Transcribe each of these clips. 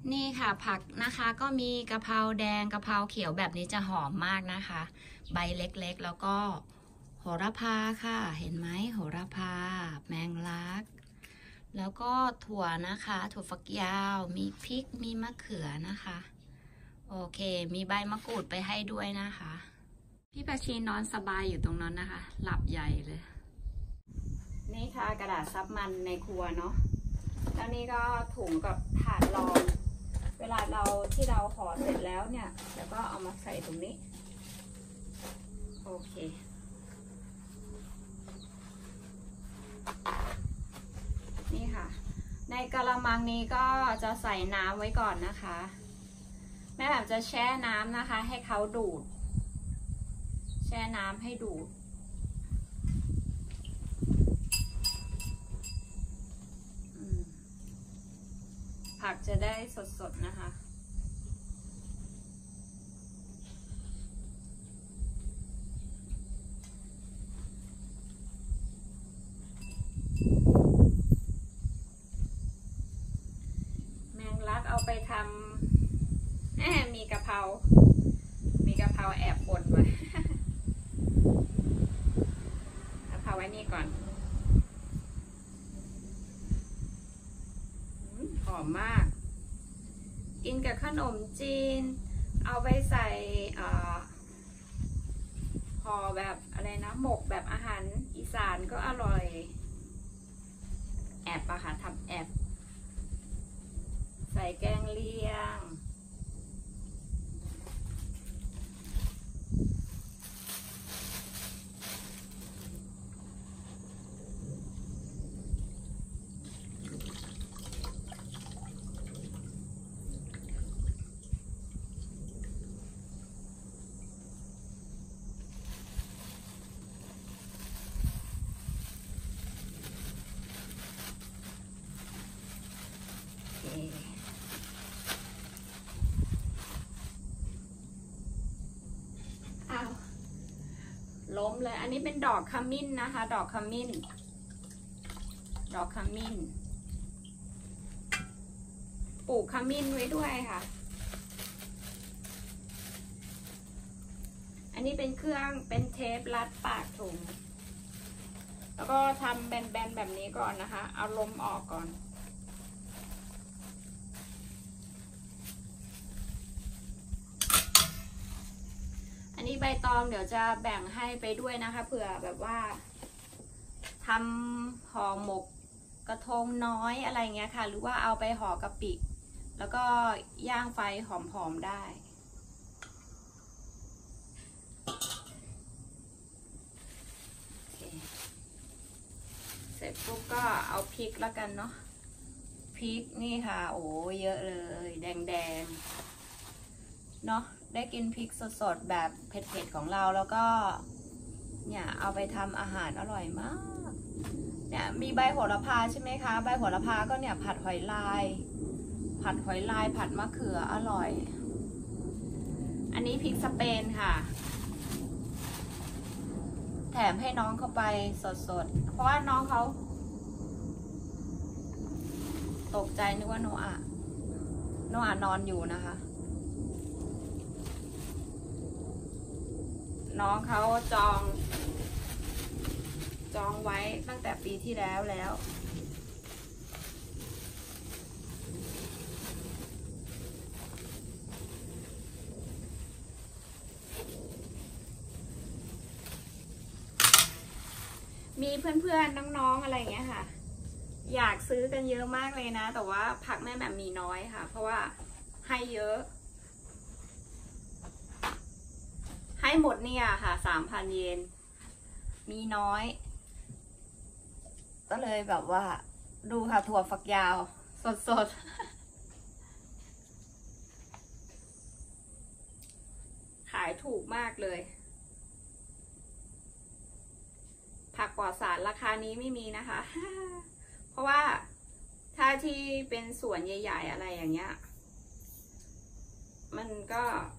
นี่ค่ะผักนะคะก็มีกะเพราแดงกะเพราเขียวแบบนี้จะหอมมากนะคะใบเล็กๆแล้วก็โหระพาค่ะเห็นไหมโหระพาแมงลักแล้วก็ถั่วนะคะถั่วฝักยาวมีพริกมีมะเขือนะคะโอเคมีใบมะกรูดไปให้ด้วยนะคะพี่ประชีนอนสบายอยู่ตรงนั้นนะคะหลับใหญ่เลยนี่ค่ะกระดาษซับมันในครัวเนาะแล้วนี่ก็ถุงกับถาดรองเวลาที่เราห่อเสร็จแล้วเนี่ยแล้วก็เอามาใส่ตรงนี้โอเคนี่ค่ะในกะละมังนี้ก็จะใส่น้ำไว้ก่อนนะคะแม่แบบจะแช่น้ำนะคะให้เขาดูดแช่น้ำให้ดูดผักจะได้สดๆนะคะแมงลักเอาไปทำมีกะเพราแอบบ่นไว้ กะเพราไว้นี่ก่อนหอมมากกินกับขนมจีนเอาไปใส่ห่อแบบอะไรนะหมกแบบอาหารอีสานก็อร่อยแอบอะค่ะทำแอบใส่แกงเลียงล้มเลยอันนี้เป็นดอกขมิ้นนะคะดอกขมิ้นปลูกขมิ้นไว้ด้วยค่ะอันนี้เป็นเครื่องเป็นเทปรัดปากถุงแล้วก็ทำแบนๆแบบนี้ก่อนนะคะเอาลมออกก่อนอันนี้ใบตองเดี๋ยวจะแบ่งให้ไปด้วยนะคะเผื่อแบบว่าทำห่อหมกกระทงน้อยอะไรเงี้ยค่ะหรือว่าเอาไปห่อกะปิแล้วก็ย่างไฟหอมๆได้เสร็จปุ๊บก็เอาพริกแล้วกันเนาะพริกนี่ค่ะโอ้เยอะเลยแดงๆเนาะได้กินพริกสดๆแบบเผ็ดๆของเราแล้วก็เนี่ยเอาไปทำอาหารอร่อยมากเนี่ยมีใบโหระพาใช่ไหมคะใบโหระพาก็เนี่ยผัดหอยลายผัดมะเขืออร่อยอันนี้พริกสเปนค่ะแถมให้น้องเข้าไปสดๆเพราะว่าน้องเขาตกใจนึกว่าโนอานอนอยู่นะคะน้องเขาจองไว้ตั้งแต่ปีที่แล้วมีเพื่อนๆน้องๆอะไรอย่างเงี้ยค่ะอยากซื้อกันเยอะมากเลยนะแต่ว่าผักแม่แบบมีน้อยค่ะเพราะว่าให้เยอะให้หมดเนี่ยค่ะ3,000 เยนมีน้อยก็เลยแบบว่าดูค่ะถั่วฝักยาวสดขายถูกมากเลยผักปลอดสารราคานี้ไม่มีนะคะ เพราะว่าถ้าที่เป็นสวนใหญ่ๆอะไรอย่างเงี้ยมันก็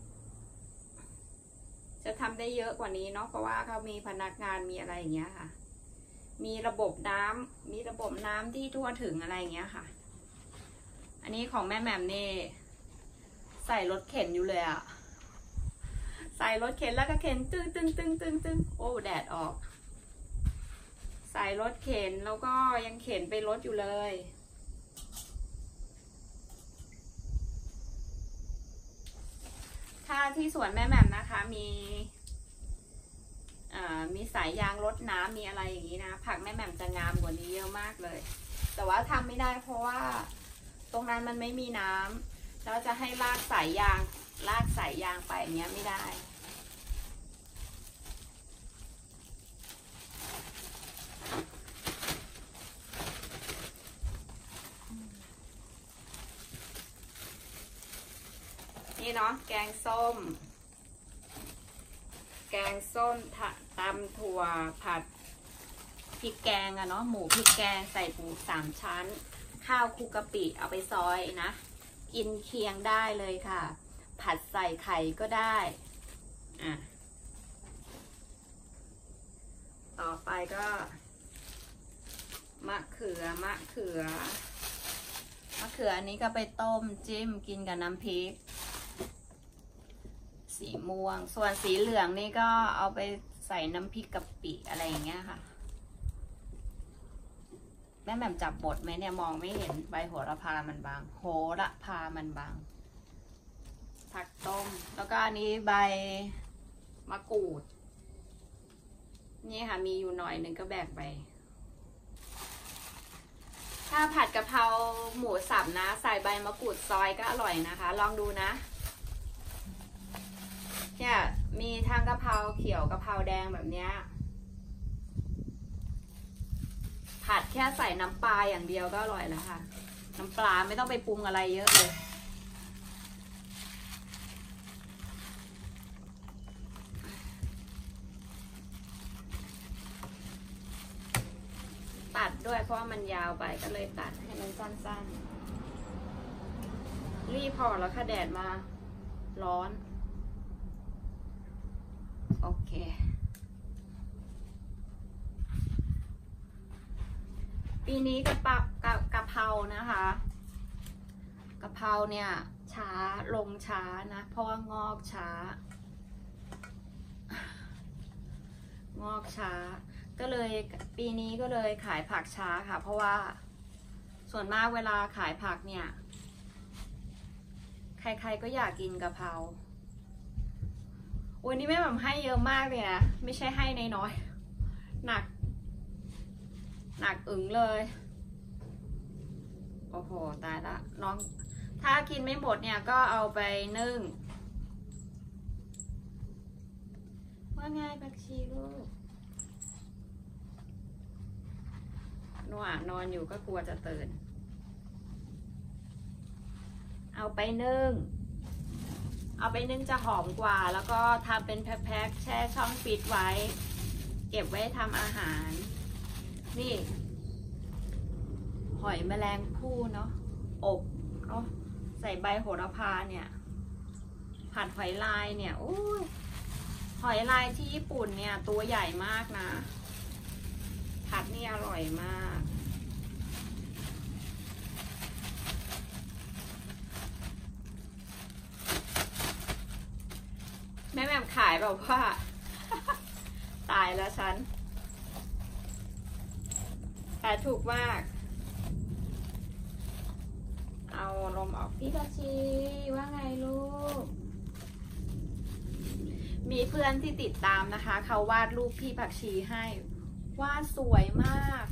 จะทำได้เยอะกว่านี้เนาะเพราะว่าเขามีพนักงานมีอะไรอย่างเงี้ยค่ะมีระบบน้ำที่ทั่วถึงอะไรอย่างเงี้ยค่ะอันนี้ของแม่แหม่มนี่ใส่รถเข็นอยู่เลยอะใส่รถเข็นแล้วก็เข็นตึ้งตึ้งตึ้งตึ้งตึ้งโอ้แดดออกใส่รถเข็นแล้วก็ยังเข็นไปรถอยู่เลยถ้าที่สวนแม่แหม่มนะคะมีสายยางรดน้ำมีอะไรอย่างนี้นะผักแม่แหม่มจะงามกว่านี้เยอะมากเลยแต่ว่าทำไม่ได้เพราะว่าตรงนั้นมันไม่มีน้ำแล้วจะให้ลากสายยางไปอย่างเงี้ยไม่ได้นี่เนาะแกงส้มตำถั่วผัดพริกแกงอะเนาะหมูพริกแกงใส่หมู3 ชั้นข้าวคลุกกะปิเอาไปซอยนะกินเคียงได้เลยค่ะผัดใส่ไข่ก็ได้ต่อไปก็มะเขืออันนี้ก็ไปต้มจิ้มกินกับน้ำพริกสีม่วงส่วนสีเหลืองนี่ก็เอาไปใส่น้ำพริกกะปิอะไรอย่างเงี้ยค่ะแม่แหม่มจับบดไหมเนี่ยมองไม่เห็นใบโหระพามันบางผักต้มแล้วก็อันนี้ใบมะกรูดนี่ค่ะมีอยู่หน่อยหนึ่งก็แบกไปถ้าผัดกะเพราหมูสับนะใส่ใบมะกรูดซอยก็อร่อยนะคะลองดูนะเนี่ยมีทั้งกะเพราเขียวกะเพราแดงแบบเนี้ยผัดแค่ใส่น้ำปลาอย่างเดียวก็อร่อยแล้วค่ะน้ำปลาไม่ต้องไปปรุงอะไรเยอะเลยตัดด้วยเพราะว่ามันยาวไปก็เลยตัดให้มันสั้นๆรีบพอแล้วค่ะแดดมาร้อนโอเคปีนี้กะเพรานะคะกะเพราเนี่ยช้าลงช้านะเพราะว่างอกช้าก็เลยปีนี้ก็เลยขายผักช้าค่ะเพราะว่าส่วนมากเวลาขายผักเนี่ยใครๆก็อยากกินกะเพราวันนี้แม่แบบให้เยอะมากเลยนะไม่ใช่ให้น้อยๆหนักอึ๋งเลยโอ้โหตายละน้องถ้ากินไม่หมดเนี่ยก็เอาไปนึ่งว่าไงผักชีลูกนอนอยู่ก็กลัวจะตื่นเอาไปนึ่งจะหอมกว่าแล้วก็ทำเป็นแพ็คๆแช่ช่องฟิตไว้เก็บไว้ทำอาหารนี่หอยแมลงภู่เนาะอบเนาะใส่ใบโหระพาเนี่ยผัดหอยลายเนี่ยโอ้ยหอยลายที่ญี่ปุ่นเนี่ยตัวใหญ่มากนะผัดนี่อร่อยมากแม่แม่ขายแบบว่า ตายแล้วฉันขายถูกมากเอาลมออกพี่ผักชีว่าไงลูกมีเพื่อนที่ติดตามนะคะเขาวาดรูปพี่ผักชีให้วาดสวยมาก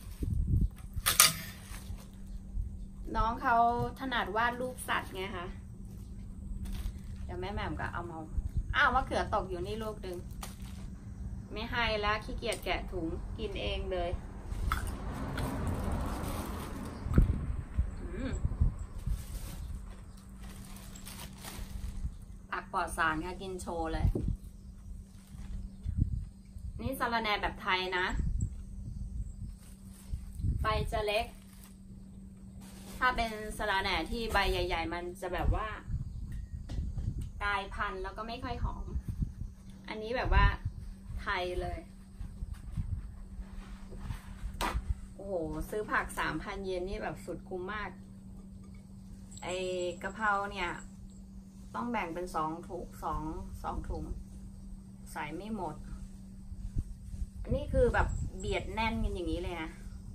น้องเขาถนัดวาดรูปสัตว์ไงคะเดี๋ยวแม่แหม่มก็เอามามะเขือตกอยู่นี่ลูกนึงไม่ให้แล้วขี้เกียจแกะถุงกินเองเลยผักปลอดสารค่ะกินโชว์เลยนี่สะระแหน่แบบไทยนะใบจะเล็กถ้าเป็นสะระแหน่ที่ใบใหญ่ๆมันจะแบบว่ากลายพันธุ์แล้วก็ไม่ค่อยหอมอันนี้แบบว่าไทยเลยโอ้โหซื้อผัก 3,000 เยนนี่แบบสุดคุ้มมากไอกะเพราเนี่ยต้องแบ่งเป็น2 ถุงใส่ไม่หมดอันนี้คือแบบเบียดแน่นกันอย่างนี้เลยนะ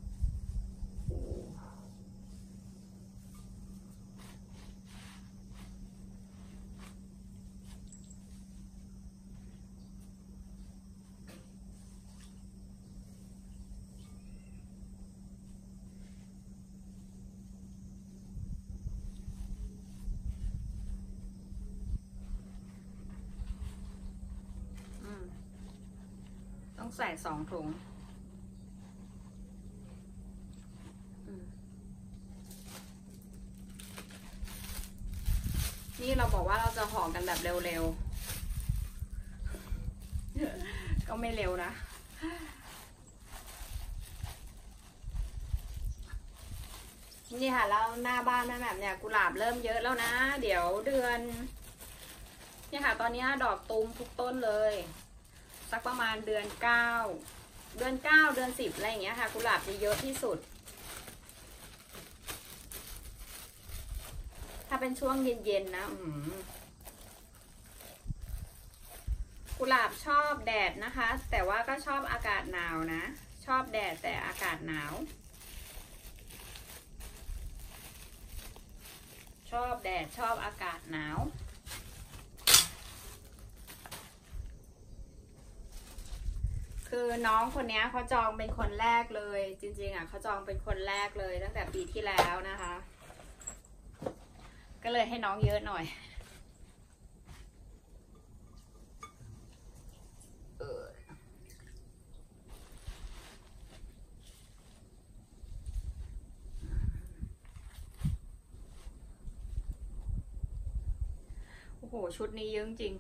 ต้องใส่2 ถุงนี่เราบอกว่าเราจะห่อกันแบบเร็วๆก็ไม่เร็วนะนี่ค่ะแล้วหน้าบ้านแม่แบบเนี่ยกุหลาบเริ่มเยอะแล้วนะเดี๋ยวเดือนเนี่ยค่ะตอนนี้ดอกตูมทุกต้นเลยสักประมาณเดือน 9 เดือน 10อะไรอย่างเงี้ยค่ะกุหลาบจะเยอะที่สุดถ้าเป็นช่วงเย็นๆนะกุหลาบชอบแดดนะคะแต่ว่าก็ชอบอากาศหนาวนะชอบแดดแต่อากาศหนาวชอบแดดชอบอากาศหนาวคือน้องคนนี้เขาจองเป็นคนแรกเลยจริงๆอ่ะเขาจองเป็นคนแรกเลยตั้งแต่ปีที่แล้วนะคะก็เลยให้น้องเยอะหน่อยโอ้โหชุดนี้เยอะจริง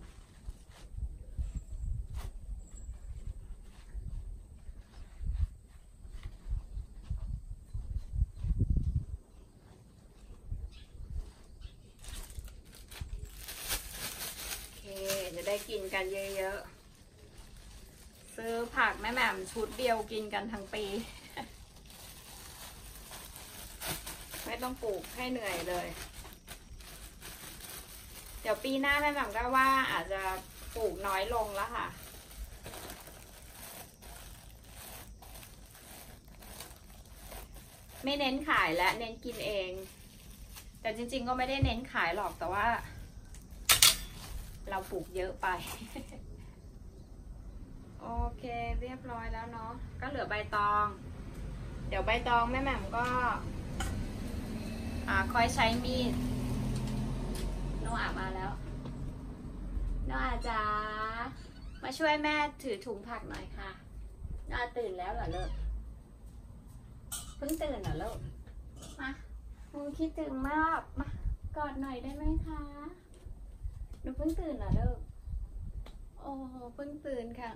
จะได้กินกันเยอะๆซื้อผักแม่แหม่มชุดเดียวกินกันทั้งปีไม่ต้องปลูกให้เหนื่อยเลยเดี๋ยวปีหน้าแม่แหม่มก็ว่าอาจจะปลูกน้อยลงแล้วค่ะไม่เน้นขายและเน้นกินเองแต่จริงๆก็ไม่ได้เน้นขายหรอกแต่ว่าเราปลูกเยอะไปโอเคเรียบร้อยแล้วเนาะก็เหลือใบตองเดี๋ยวใบตองแม่แหม่มก็คอยใช้มีดโนอามาแล้วโนอาจ๋ามาช่วยแม่ถือถุงผักหน่อยค่ะโนอาตื่นแล้วเหรอลูกเพิ่งตื่นเหรอลูกมาคิดถึงมากมากอดหน่อยได้ไหมคะหนูเพิ่งตื่นเหรอลูกโอ้เพิ่งตื่นค่ะ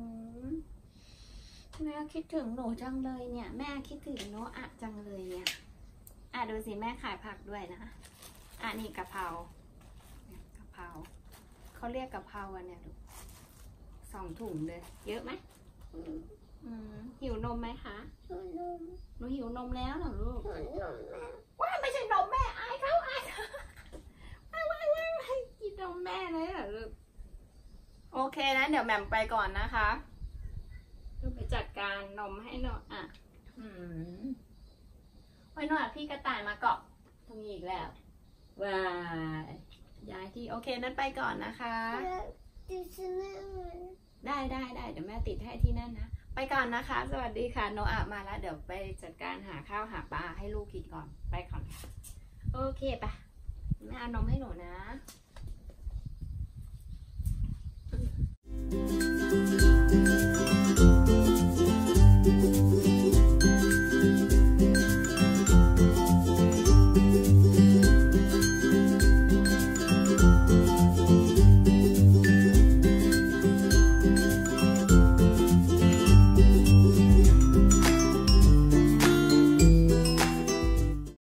แม่คิดถึงหนูจังเลยเนี่ยแม่คิดถึงโนอาจังเลยเนี่ยดูสิแม่ขายผักด้วยนะนี่กะเพรากะเพราเขาเรียกกะเพราเนี่ยดู2 ถุงเลยเยอะไหมหิวนมไหมคะหนูหิวนมแล้วเหรอลูกว่าไม่ใช่นมแม่อายเขาไม่กินนมแม่เลยเหรอลูกโอเคนะเดี๋ยวแหม่มไปก่อนนะคะไปจัดการนมให้หน่อยไว้หน่อยพี่กระต่ายมาเกาะตรงนี้อีกแล้วว้ายย้ายที่โอเคนั้นไปก่อนนะคะได้เดี๋ยวแม่ติดให้ที่นั่นนะไปก่อนนะคะสวัสดีค่ะโนอามาแล้วเดี๋ยวไปจัดการหาข้าวหาปลาให้ลูกกินก่อนไปก่อนโอเคปะแม่เอานมให้หนูนะ